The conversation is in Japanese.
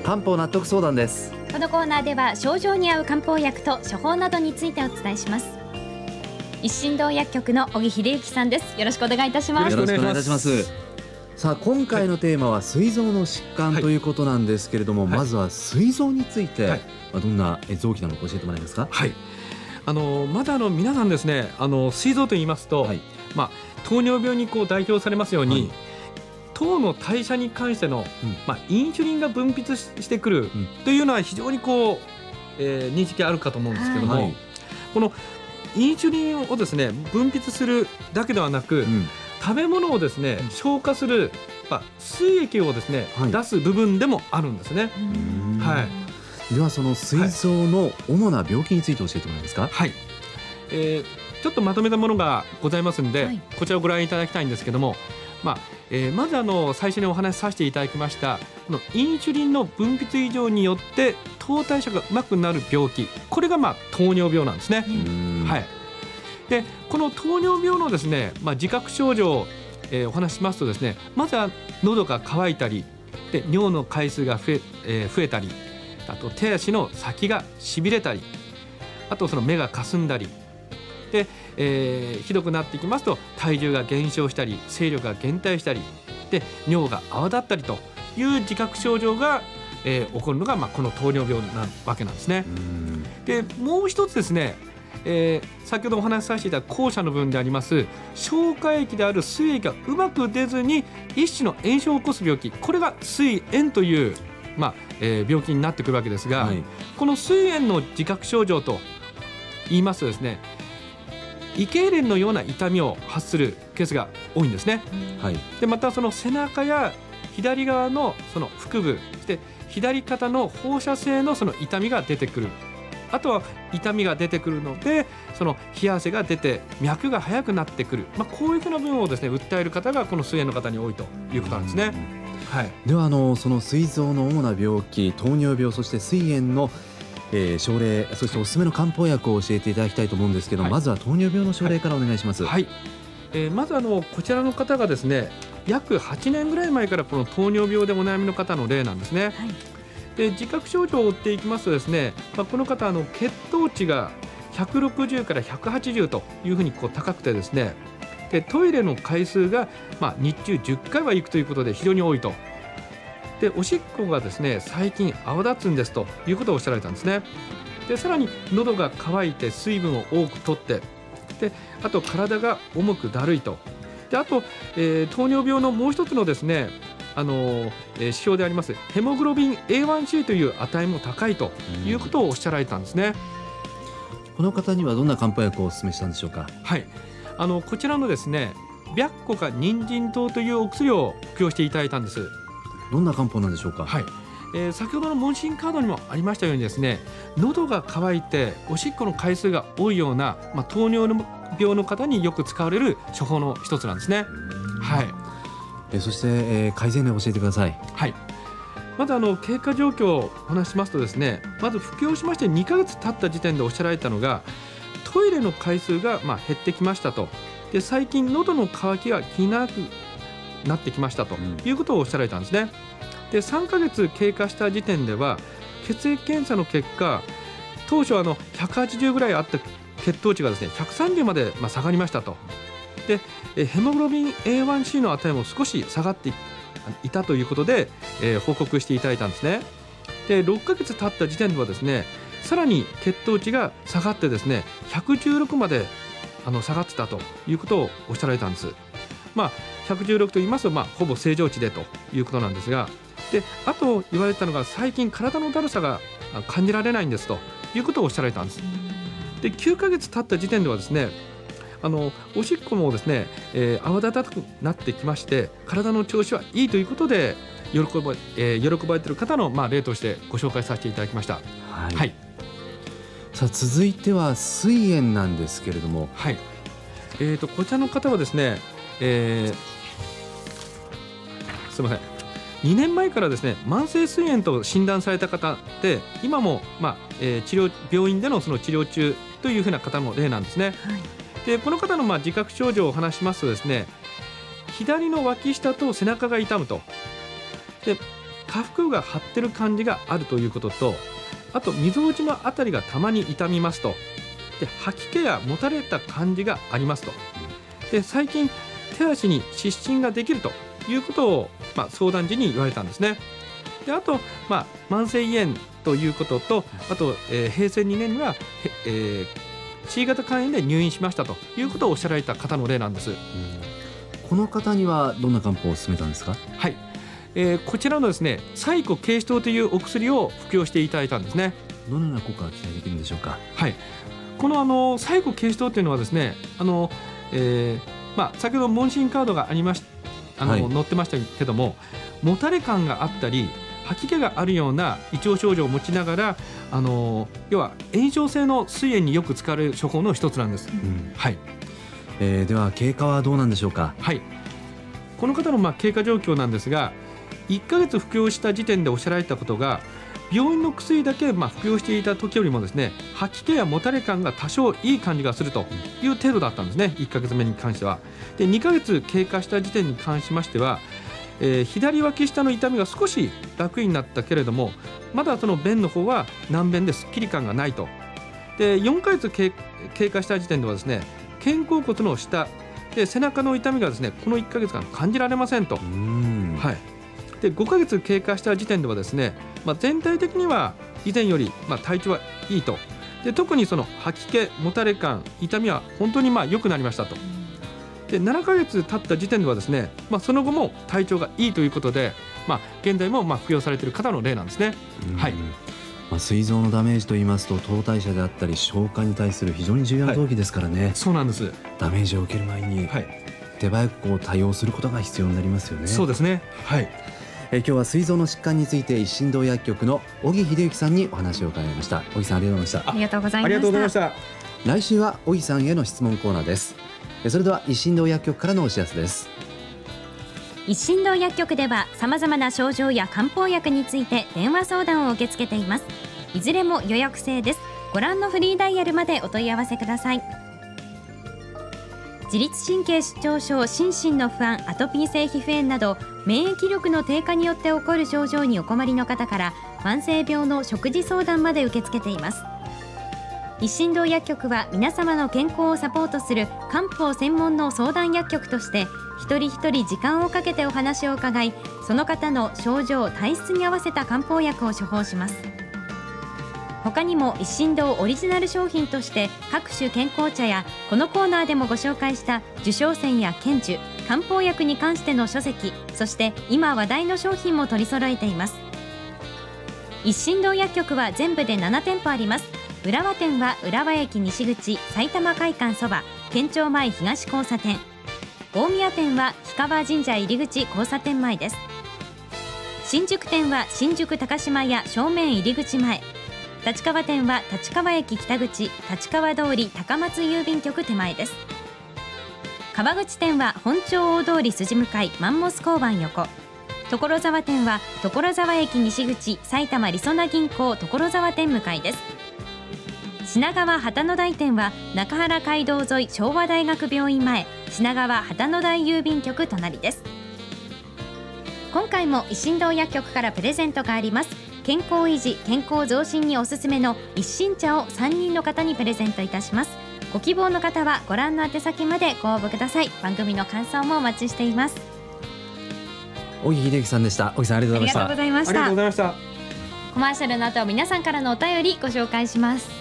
漢方納得相談です。 このコーナーでは症状に合う漢方薬と処方などについてお伝えします。一心堂薬局の小木秀幸さんです。よろしくお願いいたします。 よろしくお願いいたします。さあ今回のテーマは膵臓の疾患ということなんですけれども、まずは膵臓について、どんな臓器なのか教えてもらえますか。 はい、まだ皆さんですね、膵臓と言いますと、糖尿病に代表されますように、糖の代謝に関しての、インシュリンが分泌してくるというのは非常に認識あるかと思うんですけども、このインシュリンをですね分泌するだけではなく、食べ物をですね消化する、膵液をですね、出す部分でもあるんですね。 ではその膵臓の主な病気について教えてもらえますか。 ちょっとまとめたものがございますので、こちらをご覧いただきたいんですけども、まず最初にお話しさせていただきましたこのインシュリンの分泌異常によって糖代謝がうまくなる病気、これが糖尿病なんですね。でこの糖尿病のですね、自覚症状を、お話ししますとですね、まずは喉が渇いたりで尿の回数が増えたり、あと手足の先がしびれたり、あとその目がかすんだりで、ひどくなってきますと体重が減少したり勢力が減退したりで尿が泡立ったりという自覚症状が、起こるのが、この糖尿病なわけなんですね。でもう一つですね、先ほどお話しさせていた後者の部分であります消化液である膵液がうまく出ずに一種の炎症を起こす病気、これが膵炎という、病気になってくるわけですが、この膵炎の自覚症状と言いますとですね、胃痙攣のような痛みを発するケースが多いんですね。でまたその背中や左側のその腹部、そして左肩の放射性のその痛みが出てくる。あとは痛みが出てくるのでその冷や汗が出て脈が速くなってくる、こういうふうな部分をですね訴える方がこの膵炎の方に多いということなんですね。 ではその膵臓の主な病気、糖尿病、そして膵炎の症例、そしておすすめの漢方薬を教えていただきたいと思うんですけど、まずは糖尿病の症例からお願いします。 まずこちらの方がですね約8年ぐらい前からこの糖尿病でお悩みの方の例なんですね。で自覚症状を追っていきますとですね、この方血糖値が160から180というふうに高くてですね、でトイレの回数が日中10回は行くということで非常に多いと。でおしっこがですね最近泡立つんですということをおっしゃられたんですね。でさらに喉が渇いて水分を多く取って、であと体が重くだるいと。であと、糖尿病のもう一つのですね指標でありますヘモグロビン A1C という値も高いということをおっしゃられたんですね。 この方にはどんな漢方薬をお勧めしたんでしょうか。 こちらのですね白虎か人参糖というお薬を服用していただいたんです。 どんな漢方なんでしょうか。 先ほどの問診カードにもありましたようにですね、喉が渇いておしっこの回数が多いような、糖尿病の方によく使われる処方の一つなんですね。 そして、改善例を教えてください。 まず経過状況をお話しますとですね、まず服用しまして2ヶ月経った時点でおっしゃられたのがトイレの回数が減ってきましたと。で最近喉の渇きが気にならなくなってきましたということをおっしゃられたんですね。で3ヶ月経過した時点では血液検査の結果、当初180ぐらいあった血糖値がですね130まで下がりましたと。でヘモグロビン A1C の値も少し下がっていたということで、報告していただいたんですね。で6ヶ月経った時点ではですねさらに血糖値が下がってですね116まで下がってたということをおっしゃられたんです。116と言いますと、ほぼ正常値でということなんですが、であと言われたのが最近体のだるさが感じられないんですということをおっしゃられたんです。で9ヶ月経った時点ではですねおしっこもですね、泡立たなくなってきまして体の調子はいいということで喜ばれている方の、例としてご紹介させていただきました。 さあ続いては膵炎なんですけれども、 こちらの方はですね、すみません2年前からですね慢性膵炎と診断された方で今も、病院でのその治療中というふうな方の例なんですね。でこの方の自覚症状を話しますとですね、左の脇下と背中が痛むと。で下腹部が張ってる感じがあるということと、あとみぞおちのあたりがたまに痛みますと、で吐き気やもたれた感じがありますと、で最近手足に湿疹ができるということを、相談時に言われたんですね。であと、慢性胃炎ということと、あと、平成2年には、C 型肝炎で入院しましたということをおっしゃられた方の例なんです。 この方にはどんな漢方を勧めたんですか？ はい、こちらのですね、サイコケイシトウというお薬を服用していただいたんですね。 どのような効果が期待できるんでしょうか？ はい、このサイコケイシトウというのはですね、先ほど問診カードがありまし載ってましたけども、もたれ感があったり吐き気があるような胃腸症状を持ちながら、要は炎症性の膵炎によく使われる処方の一つなんです。はい。 では経過はどうなんでしょうか？ はい、この方の経過状況なんですが、1ヶ月服用した時点でおっしゃられたことが、病院の薬だけ服用していた時よりもですね、吐き気やもたれ感が多少いい感じがするという程度だったんですね、1ヶ月目に関しては。で2ヶ月経過した時点に関しましては、左脇下の痛みが少し楽になったけれども、まだその便の方は軟便ですっきり感がないと。で4ヶ月経過した時点ではですね、肩甲骨の下で背中の痛みがですね、この1ヶ月間感じられませんと。はい、で5ヶ月経過した時点ではですね、全体的には以前より体調はいいと。で特にその吐き気、もたれ感、痛みは本当に良くなりましたと。で7ヶ月経った時点ではですね、その後も体調がいいということで、現在も服用されている方の例なんですね。はい、 膵臓のダメージといいますと、糖代謝であったり消化に対する非常に重要な臓器ですからね。 そうなんです。 ダメージを受ける前に手早く対応することが必要になりますよね。 そうですね。はい。 今日は膵臓の疾患について一心堂薬局の小木秀幸さんにお話を伺いました。小木さん、ありがとうございました。 ありがとうございました。 ありがとうございました。 来週は小木さんへの質問コーナーです。それでは一心堂薬局からのお知らせです。 一心堂薬局では様々な症状や漢方薬について電話相談を受け付けています。いずれも予約制です。ご覧のフリーダイヤルまでお問い合わせください。自律神経失調症、心身の不安、アトピー性皮膚炎など免疫力の低下によって起こる症状にお困りの方から、慢性病の食事相談まで受け付けています。一心堂薬局は皆様の健康をサポートする漢方専門の相談薬局として、一人一人時間をかけてお話を伺い、その方の症状、体質に合わせた漢方薬を処方します。他にも一心堂オリジナル商品として各種健康茶や、このコーナーでもご紹介した受賞泉や健樹、漢方薬に関しての書籍、そして今話題の商品も取り揃えています。一心堂薬局は全部で7店舗あります。浦和店は浦和駅西口埼玉会館そば県庁前東交差点、大宮店は氷川神社入口交差点前です。新宿店は新宿高島屋正面入口前、立川店は立川駅北口立川通り高松郵便局手前です。川口店は本町大通り筋向かいマンモス交番横、所沢店は所沢駅西口埼玉りそな銀行所沢店向かいです。品川旗の台店は中原街道沿い昭和大学病院前品川旗の台郵便局隣です。今回も一心堂薬局からプレゼントがあります。健康維持、健康増進におすすめの一心茶を3人の方にプレゼントいたします。ご希望の方はご覧の宛先までご応募ください。番組の感想もお待ちしています。 小木秀樹さんでした。小木さん、ありがとうございました。 ありがとうございました。 ありがとうございました。 コマーシャルの後、皆さんからのお便りご紹介します。